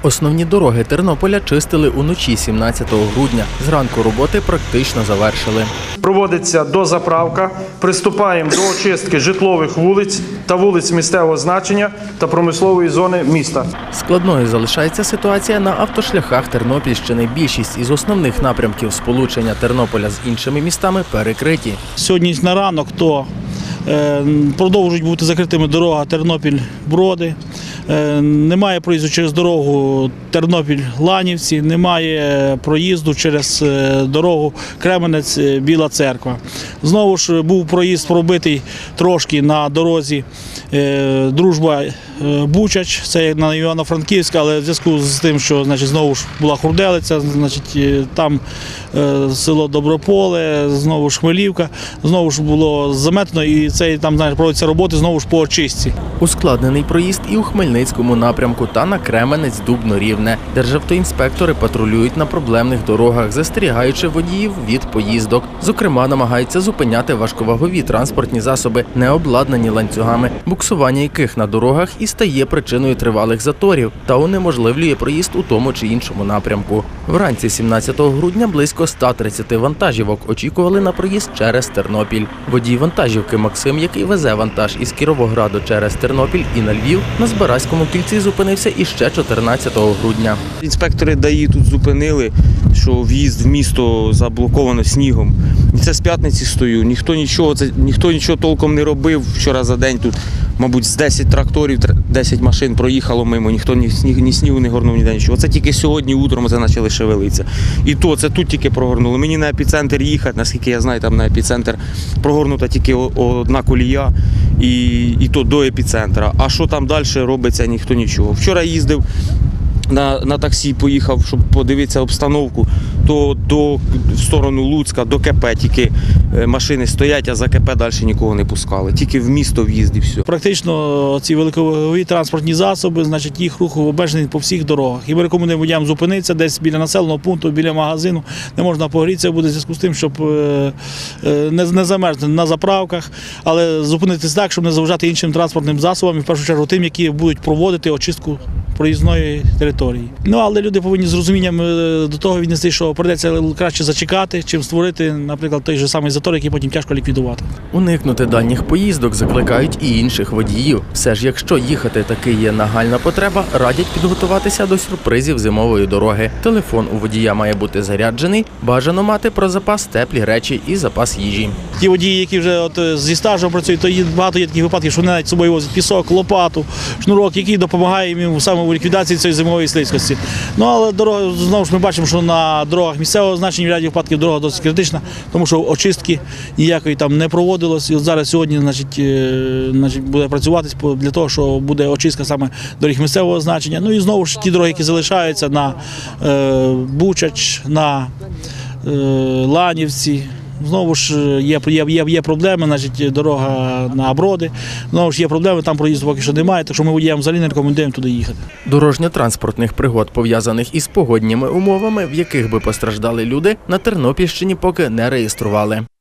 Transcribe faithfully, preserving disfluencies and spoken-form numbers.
Основні дороги Тернополя чистили уночі сімнадцятого грудня. Зранку роботи практично завершили. Проводиться дозаправка, приступаємо до очистки житлових вулиць та вулиць місцевого значення та промислової зони міста. Складною залишається ситуація на автошляхах Тернопільщини. Більшість із основних напрямків сполучення Тернополя з іншими містами перекриті. Сьогодні на ранок то продовжують бути закритими дорога Тернопіль-Броди, немає проїзду через дорогу Тернопіль-Ланівці, немає проїзду через дорогу Кременець-Біла Церква. Знову ж був проїзд пробитий трошки на дорозі Дружба-Бучач, це на Івано-Франківська, але в зв'язку з тим, що значить, знову ж була Хурделиця, значить, там село Доброполе, знову ж Хмелівка, знову ж було заметно і це, там знаєш, проводяться роботи знову ж по очистці. Ускладнений проїзд і у Хмельницькому напрямку та на Кременець-Дубно-Рівне. Державтоінспектори патрулюють на проблемних дорогах, застерігаючи водіїв від поїздок. Зокрема, намагаються зупиняти важковагові транспортні засоби, не обладнані ланцюгами, буксування яких на дорогах і стає причиною тривалих заторів та унеможливлює проїзд у тому чи іншому напрямку. Вранці сімнадцятого грудня близько ста тридцяти вантажівок очікували на проїзд через Тернопіль. Водій вантажівки Максим, який везе вантаж із Кіровограду через Тернопіль і на Львів, на Збаразькому кільці зупинився іще чотирнадцятого грудня. Інспектори ДАІ тут зупинили, що в'їзд в місто заблоковано снігом. І це з п'ятниці стою, ніхто нічого, це, ніхто нічого толком не робив. Вчора за день тут, мабуть, з десяти тракторів, десять машин проїхало мимо, ніхто ні, сніг, ні снігу не горнув, ніде нічого. Це тільки сьогодні утром це почали шевелитися. І то, це тут тільки прогорнули. Мені на епіцентр їхати, наскільки я знаю, там на епіцентр прогорнута тільки одна колія, і, і то до епіцентра. А що там далі робиться, ніхто нічого. Вчора їздив на, на таксі, поїхав, щоб подивитися обстановку, то до, в сторону Луцька, до КП тільки машини стоять, а за КП далі нікого не пускали. Тільки в місто в'їзд і все. Практично ці великовагові транспортні засоби, значить, їх рух обмежений по всіх дорогах. І ми рекомендуємо водіям зупинитися десь біля населеного пункту, біля магазину, не можна погрітися буде в зв'язку з тим, щоб не, не замерзнути на заправках, але зупинитися так, щоб не заважати іншим транспортним засобам, і в першу чергу тим, які будуть проводити очистку проїзної території. Ну, але люди повинні з розумінням до того віднести, що прийдеться краще зачекати, чим створити, наприклад, той же самий затор, який потім тяжко ліквідувати. Уникнути дальніх поїздок закликають і інших водіїв. Все ж, якщо їхати таки є нагальна потреба, радять підготуватися до сюрпризів зимової дороги. Телефон у водія має бути заряджений, бажано мати про запас теплі речі і запас їжі. Ті водії, які вже от зі стажем працюють, то є багато є таких випадків, що вони навіть з собою возять пісок, лопату, шнурок, який допомагає їм саме у ліквідації цієї зимової слизькості. Ну, але дорога, знову ж ми бачимо, що на дорогах місцевого значення в ряді випадків дорога досить критична, тому що очистки ніякої там не проводилось. І от зараз сьогодні, значить, значить, буде працюватись для того, що буде очистка саме доріг місцевого значення. Ну і знову ж ті дороги, які залишаються на е, Бучач, на е, Ланівці. Знову ж є, є, є, є проблеми, значить, дорога на Броди, знову ж є проблеми, там проїзду поки що немає, так що ми водіям взагалі не рекомендуємо туди їхати. Дорожньо-транспортних пригод, пов'язаних із погодніми умовами, в яких би постраждали люди, на Тернопільщині поки не реєстрували.